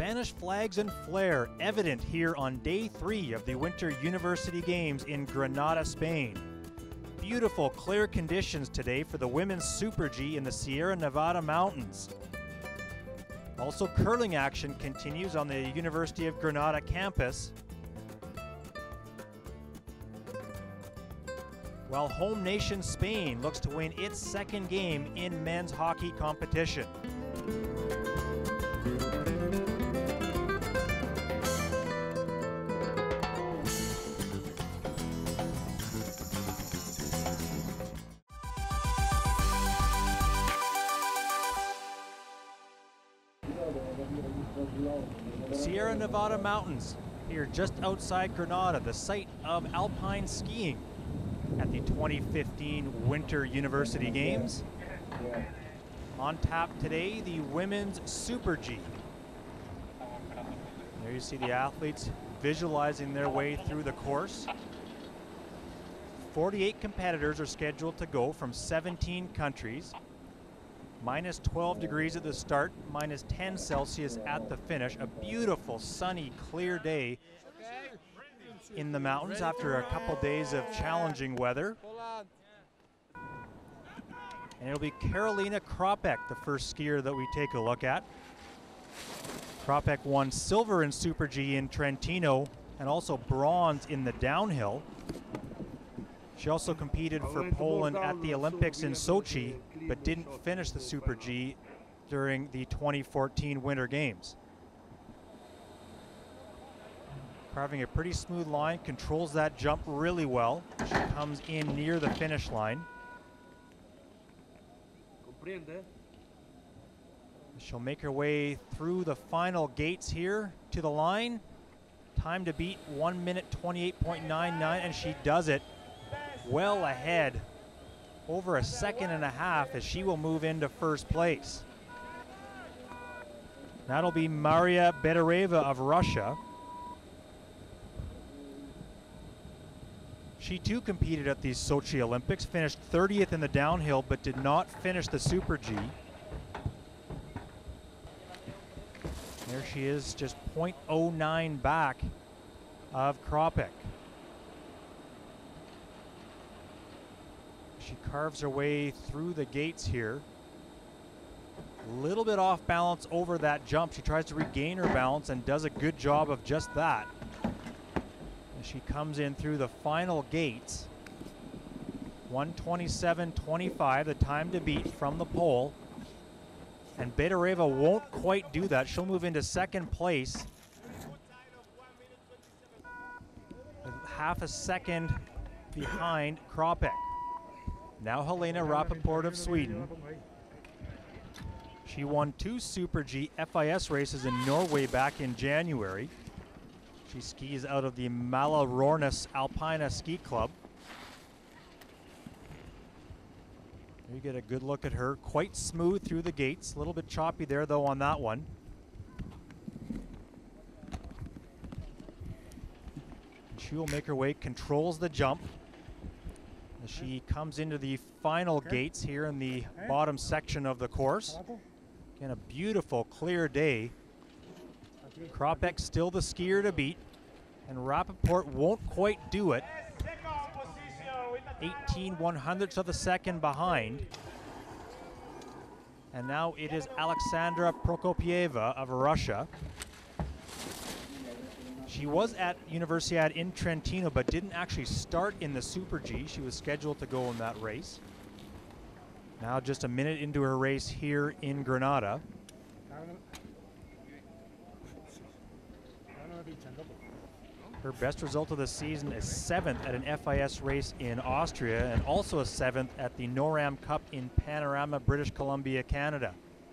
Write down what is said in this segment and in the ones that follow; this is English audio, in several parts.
Spanish flags and flair evident here on day 3 of the Winter University Games in Granada, Spain. Beautiful, clear conditions today for the women's Super G in the Sierra Nevada mountains. Also, curling action continues on the University of Granada campus, while home nation Spain looks to win its second game in men's hockey competition. Sierra Nevada mountains here just outside Granada, the site of alpine skiing at the 2015 Winter University Games. On tap today, the women's Super G. There you see the athletes visualizing their way through the course. 48 competitors are scheduled to go from 17 countries. Minus 12 degrees at the start, minus 10 Celsius at the finish. A beautiful, sunny, clear day in the mountains after a couple days of challenging weather. And it'll be Karolina Chrapek, the first skier that we take a look at. Chrapek won silver in Super G in Trentino and also bronze in the downhill. She also competed for Poland at the Olympics in Sochi, but didn't finish the Super G during the 2014 Winter Games. Carving a pretty smooth line, controls that jump really well. She comes in near the finish line. She'll make her way through the final gates here to the line. Time to beat 1 minute 28.99, and she does it. Well ahead, over a second and a half, as she will move into first place. That'll be Maria Bedoreva of Russia. She too competed at the Sochi Olympics, finished 30th in the downhill, but did not finish the Super G. There she is, just 0.09 back of Chrapek. She carves her way through the gates here. A little bit off balance over that jump. She tries to regain her balance and does a good job of just that. As she comes in through the final gates. 1:27.25, the time to beat from the pole. And Bedoreva won't quite do that. She'll move into second place. Half a second behind Chrapek. Now Helena Rapaport of Sweden. She won 2 Super G FIS races in Norway back in January. She skis out of the Malorornis Alpine ski club. You get a good look at her, quite smooth through the gates. A little bit choppy there though on that one. She will make her way, controls the jump. As she comes into the final gates here in the bottom section of the course. Again, a beautiful, clear day. Chrapek still the skier to beat, and Rapaport won't quite do it. 18/100ths of a second behind. And now it is Alexandra Prokopieva of Russia. She was at Universiade in Trentino, but didn't actually start in the Super G. She was scheduled to go in that race. Now just a minute into her race here in Granada. Her best result of the season is 7th at an FIS race in Austria, and also a 7th at the NORAM Cup in Panorama, British Columbia, Canada.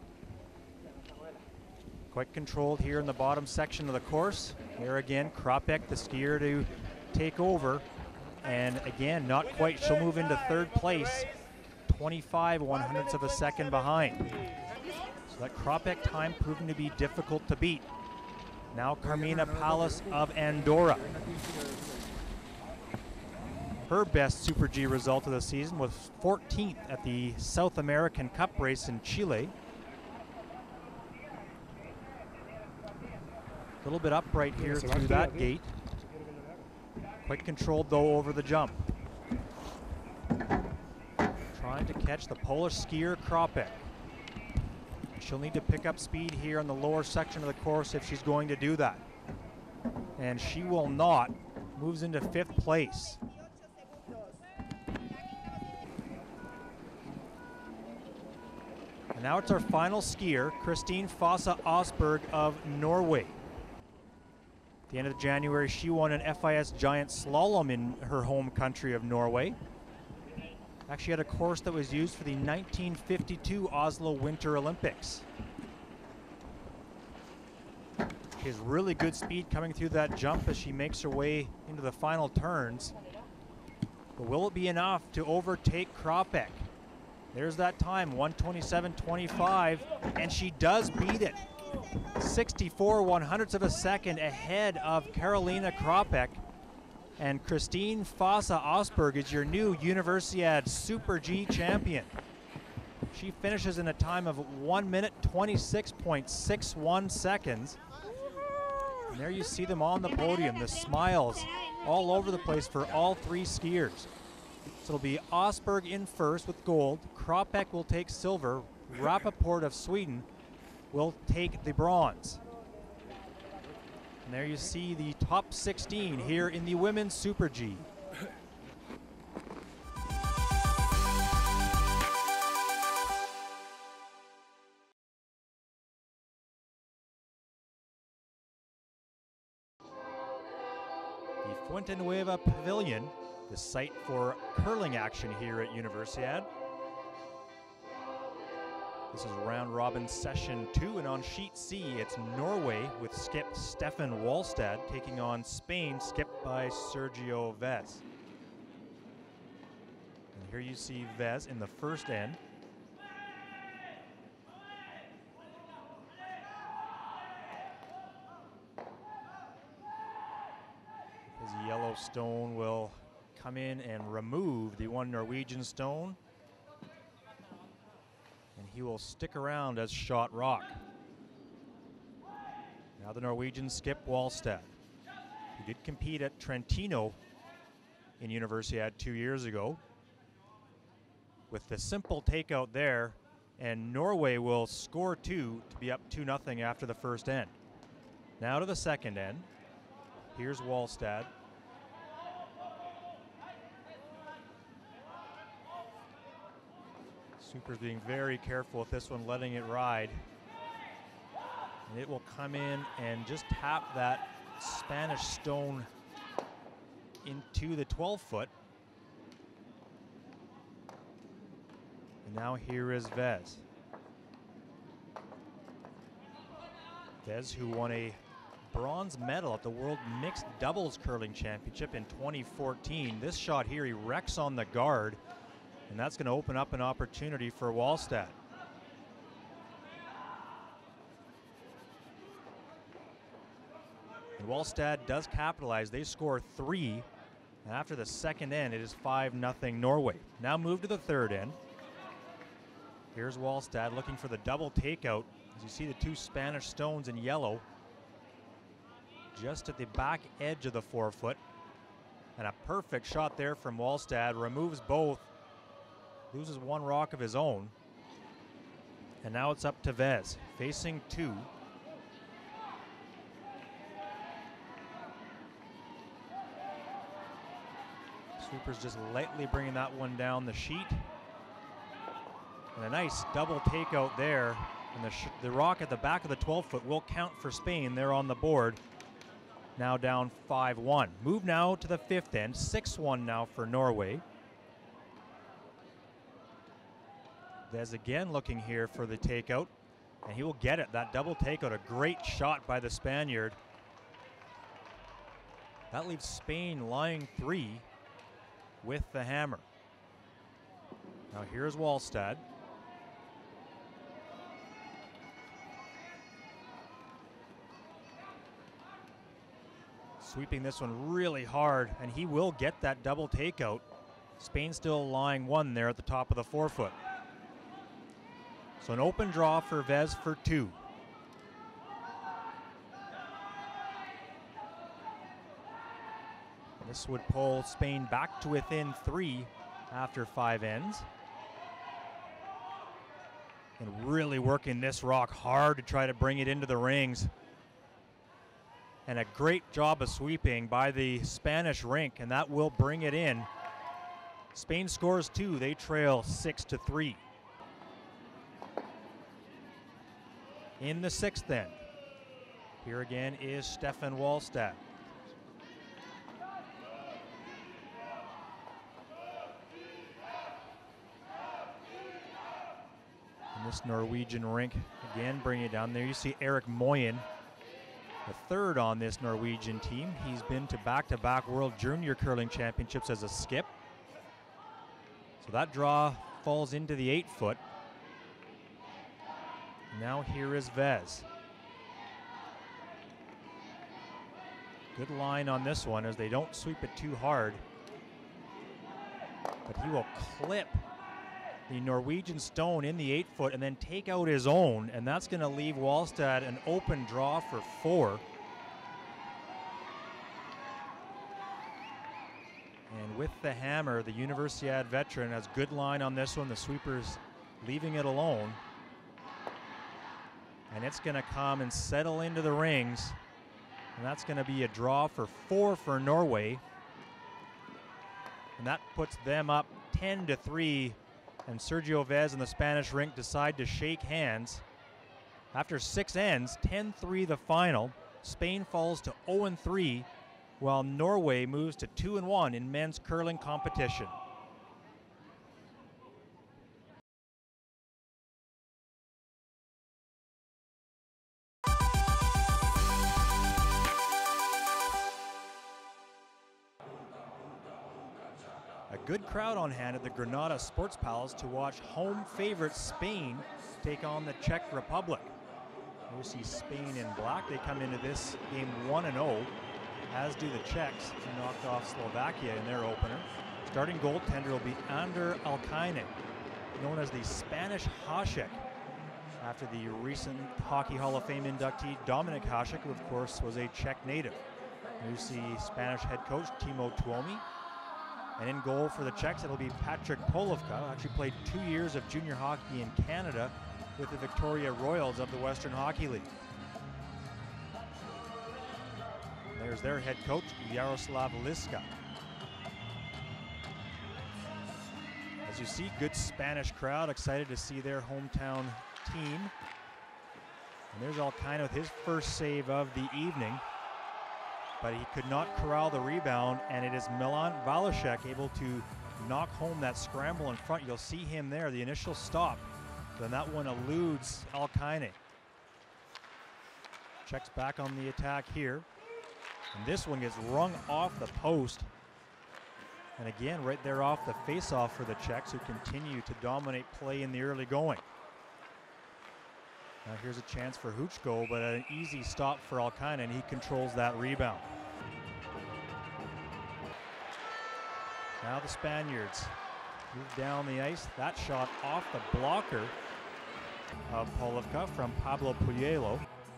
Quite controlled here in the bottom section of the course. Here again, Chrapek, the skier, to take over. And again, not quite. She'll move into third place, 25/100ths of a second behind. So that Chrapek time proving to be difficult to beat. Now Carmina Palas of Andorra. Her best Super G result of the season was 14th at the South American Cup race in Chile. little bit upright here through that gate. Quite controlled though over the jump. Trying to catch the Polish skier Chrapek. She'll need to pick up speed here on the lower section of the course if she's going to do that. And she will not. Moves into 5th place. And now it's our final skier, Kristine Fausa Aasberg of Norway. At the end of January, she won an FIS giant slalom in her home country of Norway. Actually had a course that was used for the 1952 Oslo Winter Olympics. She has really good speed coming through that jump as she makes her way into the final turns. But will it be enough to overtake Chrapek? There's that time, 1:27.25, and she does beat it. 64/100ths of a second ahead of Karolina Chrapek. And Kristine Fausa Aasberg is your new Universiade Super G champion. She finishes in a time of 1 minute 26.61 seconds. And there you see them on the podium, the smiles all over the place for all 3 skiers. So it'll be Aasberg in first with gold. Chrapek will take silver. Rapaport of Sweden will take the bronze. And there you see the top 16 here in the women's Super G. The Fuente Nueva Pavilion, the site for curling action here at Universiade. This is round robin session 2, and on sheet C, it's Norway with skip Stefan Wallstad taking on Spain, skipped by Sergio Vez. And here you see Vez in the first end. His yellow stone will come in and remove the one Norwegian stone. And he will stick around as shot rock. Now the Norwegian skip Wallstad. He did compete at Trentino in Universiade 2 years ago. With the simple takeout there, and Norway will score 2 to be up 2-0 after the first end. Now to the second end. Here's Wallstad. Super's being very careful with this one, letting it ride. And it will come in and just tap that Spanish stone into the 12-foot. And now here is Vez. Vez, who won a bronze medal at the World Mixed Doubles Curling Championship in 2014. This shot here, he wrecks on the guard. And that's going to open up an opportunity for Wallstad. And Wallstad does capitalize. They score 3. And after the second end, it is 5-0 Norway. Now move to the third end. Here's Wallstad looking for the double takeout. As you see the 2 Spanish stones in yellow just at the back edge of the 4-foot. And a perfect shot there from Wallstad. Removes both. Loses 1 rock of his own. And now it's up to Vez, facing 2. Super's just lightly bringing that one down the sheet. And a nice double takeout there. And the rock at the back of the 12-foot will count for Spain. They're on the board. Now down 5-1. Move now to the 5th end. 6-1 now for Norway. Vez again looking here for the takeout, and he will get it. That double takeout, a great shot by the Spaniard. That leaves Spain lying 3 with the hammer. Now here's Wallstad. Sweeping this one really hard, and he will get that double takeout. Spain still lying 1 there at the top of the 4-foot. So an open draw for Vez for 2. This would pull Spain back to within 3 after 5 ends. And really working this rock hard to try to bring it into the rings. And a great job of sweeping by the Spanish rink, and that will bring it in. Spain scores 2, they trail 6-3. In the 6th end, here again is Stefan Wallstad. And this Norwegian rink, again bringing it down there. You see Eric Moyen, the 3rd on this Norwegian team. He's been to back-to-back World Junior Curling Championships as a skip. So that draw falls into the 8-foot. Now here is Vez. Good line on this one as they don't sweep it too hard. But he will clip the Norwegian stone in the 8-foot and then take out his own, and that's going to leave Wallstad an open draw for 4. And with the hammer, the Universiade veteran has good line on this one. The sweeper's leaving it alone. And it's going to come and settle into the rings. And that's going to be a draw for 4 for Norway. And that puts them up 10-3. And Sergio Vez and the Spanish rink decide to shake hands. After 6 ends, 10-3 the final. Spain falls to 0-3, while Norway moves to 2-1 in men's curling competition. A good crowd on hand at the Granada Sports Palace to watch home favorite Spain take on the Czech Republic. You see Spain in black. They come into this game 1-0, as do the Czechs, who knocked off Slovakia in their opener. Starting goaltender will be Ander Alpine, known as the Spanish Hasek, after the recent Hockey Hall of Fame inductee Dominik Hasek, who of course was a Czech native. You see Spanish head coach Timo Tuomi. And in goal for the Czechs, it'll be Patrick Polovka, who actually played 2 years of junior hockey in Canada with the Victoria Royals of the Western Hockey League. There's their head coach, Yaroslav Liska. As you see, good Spanish crowd, excited to see their hometown team. And there's Alpine with his first save of the evening. But he could not corral the rebound, and it is Milan Valashek able to knock home that scramble in front. You'll see him there, the initial stop. Then that one eludes Alpine. Checks back on the attack here. And this one gets rung off the post. And again, right there off the face-off for the Czechs, who continue to dominate play in the early going. Now here's a chance for Huchko, but an easy stop for Alpine, and he controls that rebound. Now the Spaniards move down the ice. That shot off the blocker of Polovka from Pablo Pulielo.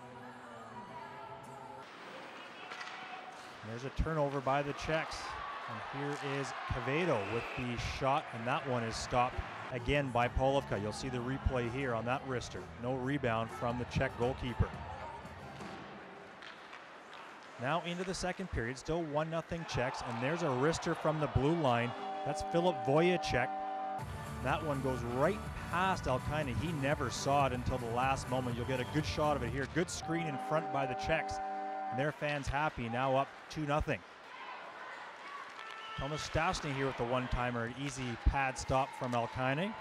There's a turnover by the Czechs. And here is Quevedo with the shot, and that one is stopped again by Polovka. You'll see the replay here on that wrister. No rebound from the Czech goalkeeper. Now into the second period, still 1-0 Czechs, and there's a wrister from the blue line. That's Filip Vojacek. That one goes right past Alpine. He never saw it until the last moment. You'll get a good shot of it here. Good screen in front by the Czechs. And their fans happy, now up 2-0. Thomas Stastny here with the one-timer, an easy pad stop from Alpine.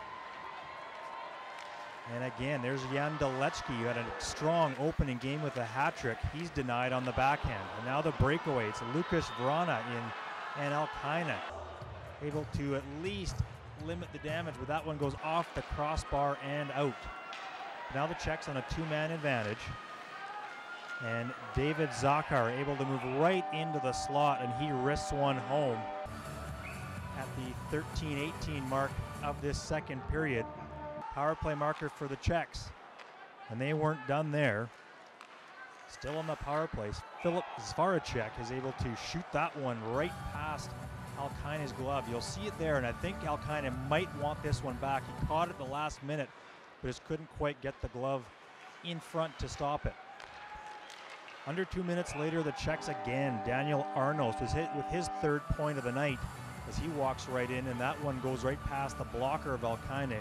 And again, there's Jan Daleczki, who had a strong opening game with a hat trick. He's denied on the backhand. And now the breakaway, it's Lucas Vrana and Alpine able to at least limit the damage, but that one goes off the crossbar and out. Now the Czechs on a 2-man advantage. And David Zakar able to move right into the slot, and he wrists one home at the 13-18 mark of this second period. Power play marker for the Czechs, and they weren't done there. Still on the power play. Filip Zvaracek is able to shoot that one right past Alpine's glove. You'll see it there, and I think Alpine might want this one back. He caught it the last minute, but just couldn't quite get the glove in front to stop it. Under 2 minutes later, the Czechs again. Daniel Arnos was hit with his third point of the night as he walks right in, and that one goes right past the blocker of Alpine.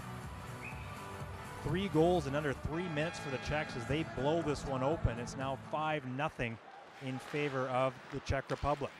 3 goals in under 3 minutes for the Czechs as they blow this one open. It's now 5-0 in favor of the Czech Republic.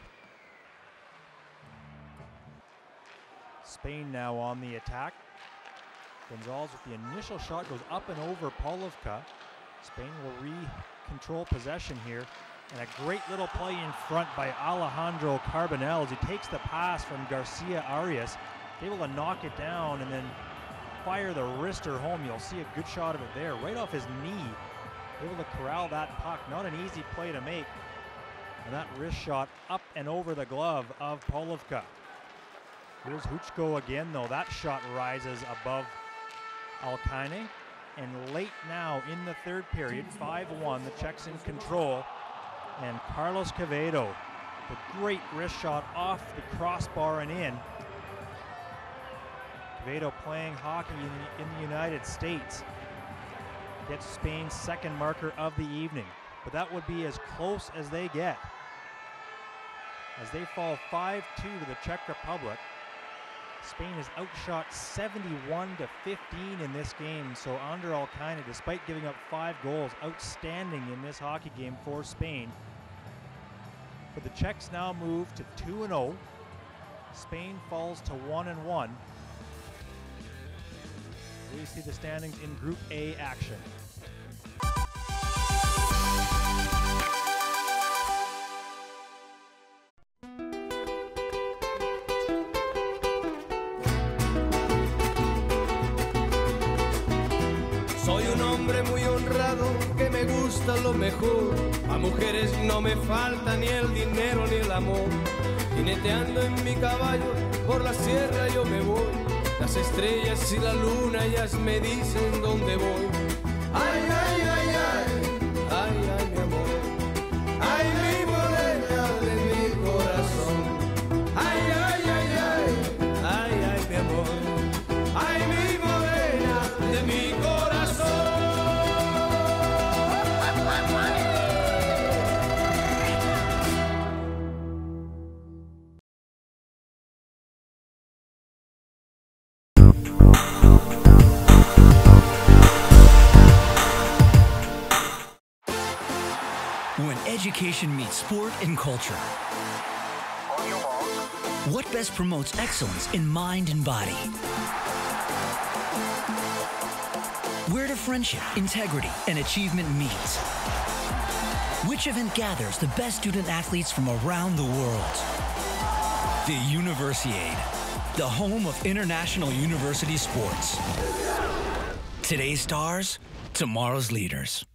Spain now on the attack. Gonzalez with the initial shot goes up and over Polovka. Spain will control possession here, and a great little play in front by Alejandro Carbonell as he takes the pass from Garcia Arias, able to knock it down and then fire the wrister home. You'll see a good shot of it there, right off his knee, able to corral that puck. Not an easy play to make, and that wrist shot up and over the glove of Polovka. Here's Huchko again, though. That shot rises above Alpine. And late now in the third period, 5-1, the Czechs in control. And Carlos Quevedo, the great wrist shot off the crossbar and in. Quevedo playing hockey in the United States. Gets Spain's second marker of the evening. But that would be as close as they get, as they fall 5-2 to the Czech Republic. Spain has outshot 71-15 in this game, so André Alpine, despite giving up 5 goals, outstanding in this hockey game for Spain. But the Czechs now move to 2-0. Spain falls to 1-1. We see the standings in Group A action. Soy un hombre muy honrado que me gusta lo mejor. A mujeres no me falta ni el dinero ni el amor. Jineteando en mi caballo por la sierra yo me voy. Las estrellas y la luna ellas me dicen dónde voy. Ay, ay, ay, ay, ay, ay, mi amor. Ay, mi morena de mi corazón. Ay, ay, ay, ay, ay, ay, mi amor. Ay, mi morena de mi corazón. When education meets sport and culture. What best promotes excellence in mind and body? Where do friendship, integrity, and achievement meet? Which event gathers the best student athletes from around the world? The Universiade, the home of international university sports. Today's stars, tomorrow's leaders.